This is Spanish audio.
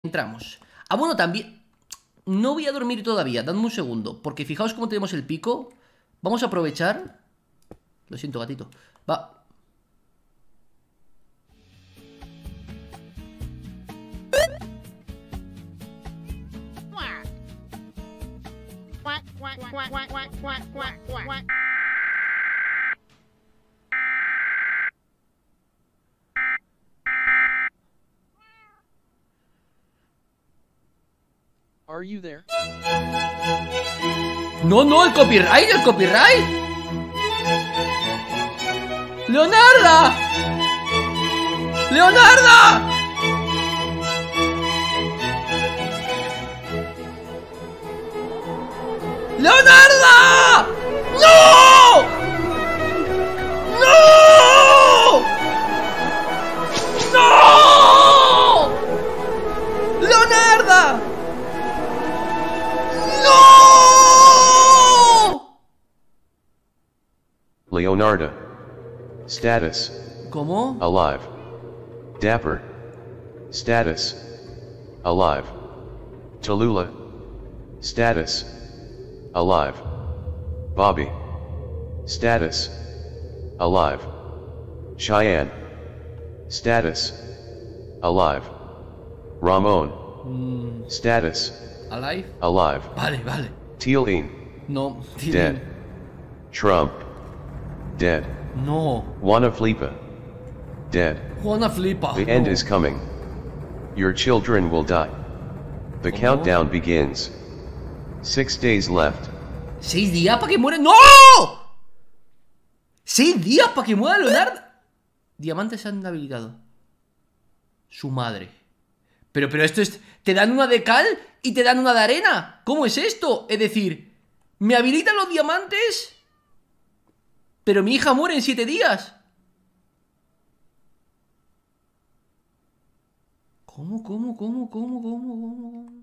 Entramos. Ah, bueno, también... No voy a dormir todavía, dadme un segundo. Porque fijaos cómo tenemos el pico. Vamos a aprovechar. Lo siento, gatito. Va. Are you there? No, no, el copyright, el copyright. ¡Leonarda! ¡Leonarda! ¡Leonarda! ¡No! ¡No! ¡No! ¡Leonarda! ¡No! Leonarda. Status. ¿Cómo? Alive. Dapper. Status. Alive. Tallulah. Status. Alive. Bobby. Status. Alive. Cheyenne. Status. Alive. Ramon. Status. ¿Alive? Alive. Vale, vale. Tealeen. No, Dead. Trump. Dead. No. Juana Flipa. Dead. Juana flipa. The end No. is coming. Your children will die. The countdown begins. 6 days left. 6 días para que muera. ¡No! 6 días para que muera Leonardo. Diamantes han habilitado. Su madre. Pero esto es... Te dan una de cal y te dan una de arena. ¿Cómo es esto? Es decir, me habilitan los diamantes, pero mi hija muere en 7 días. ¿Cómo?